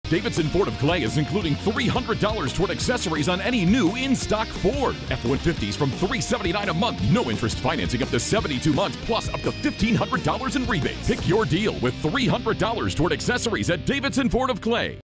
Davidson Ford of Clay is including $300 toward accessories on any new in-stock Ford. F-150s from $379 a month. No interest financing up to 72 months, plus up to $1,500 in rebates. Pick your deal with $300 toward accessories at Davidson Ford of Clay.